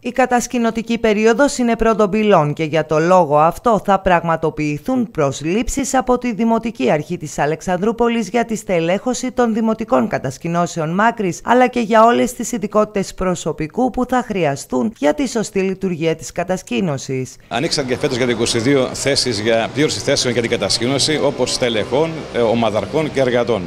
Η κατασκηνωτική περίοδος είναι πρώτον πυλών και για το λόγο αυτό θα πραγματοποιηθούν προσλήψεις από τη Δημοτική Αρχή της Αλεξανδρούπολης για τη στελέχωση των δημοτικών κατασκηνώσεων Μάκρης, αλλά και για όλες τις ειδικότητες προσωπικού που θα χρειαστούν για τη σωστή λειτουργία της κατασκήνωσης. Ανοίξαν και φέτος για 22 θέσεις για πλήρωση θέσεων για την κατασκήνωση, όπως στελεχών, ομαδαρχών και εργατών.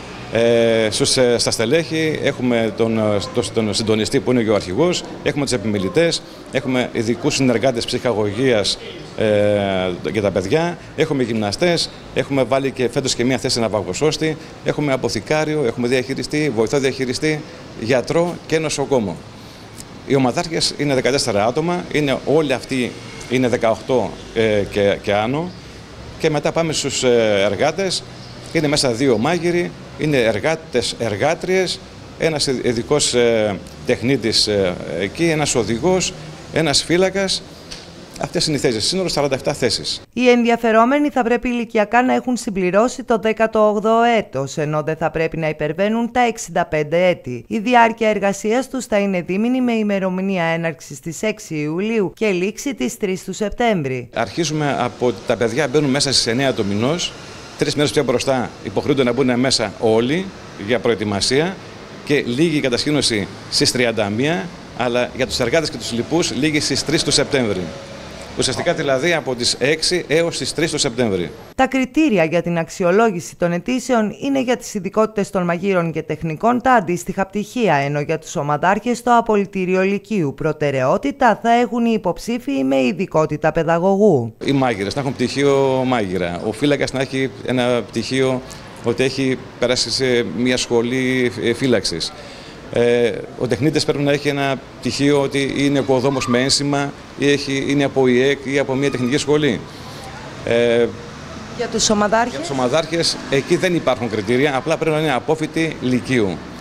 Στα στελέχη έχουμε τον συντονιστή που είναι και ο αρχηγός, έχουμε τους επιμελητές, έχουμε ειδικούς συνεργάτες ψυχαγωγίας για τα παιδιά, έχουμε γυμναστές, έχουμε βάλει και φέτος και μία θέση ναυαγοσώστη, έχουμε αποθηκάριο, έχουμε διαχειριστή, βοηθό διαχειριστή, γιατρό και νοσοκόμο. Οι ομαδάρχες είναι 14 άτομα, όλοι αυτοί είναι 18 και άνω, και μετά πάμε στους εργάτες. Είναι μέσα 2 μάγειροι, είναι εργάτες, εργάτριες, ένας ειδικός τεχνίτης εκεί, ένας οδηγός, ένας φύλακας. Αυτές είναι οι θέσεις, σύνολο 47 θέσεις. Οι ενδιαφερόμενοι θα πρέπει ηλικιακά να έχουν συμπληρώσει το 18ο έτος, ενώ δεν θα πρέπει να υπερβαίνουν τα 65 έτη. Η διάρκεια εργασίας τους θα είναι δίμηνη με ημερομηνία έναρξης στις 6 Ιουλίου και λήξη τις 3 του Σεπτέμβρη. Αρχίζουμε από τα παιδιά μπαίνουν μέσα στις 9 του μηνός. 3 μέρες πιο μπροστά υποχρεούνται να μπουν μέσα όλοι για προετοιμασία και λίγη η κατασκήνωση στις 31, αλλά για τους εργάτες και τους λοιπούς λίγη στις 3 του Σεπτέμβρη. Ουσιαστικά δηλαδή από τις 6 έως τις 3 του Σεπτέμβρη. Τα κριτήρια για την αξιολόγηση των αιτήσεων είναι για τις ειδικότητες των μαγείρων και τεχνικών τα αντίστοιχα πτυχία, ενώ για τους ομαδάρχες το απολυτήριο λυκείου. Προτεραιότητα θα έχουν οι υποψήφοι με ειδικότητα παιδαγωγού. Οι μάγειρες να έχουν πτυχίο μάγειρα, ο φύλακας να έχει ένα πτυχίο ότι έχει περάσει σε μια σχολή φύλαξης. Ο τεχνίτης πρέπει να έχει ένα πτυχίο ότι είναι οικοδόμος με ένσημα ή είναι από ΙΕΚ ή από μια τεχνική σχολή. Για τους ομαδάρχες? Για τους ομαδάρχες εκεί δεν υπάρχουν κριτήρια, απλά πρέπει να είναι απόφοιτοι λυκείου.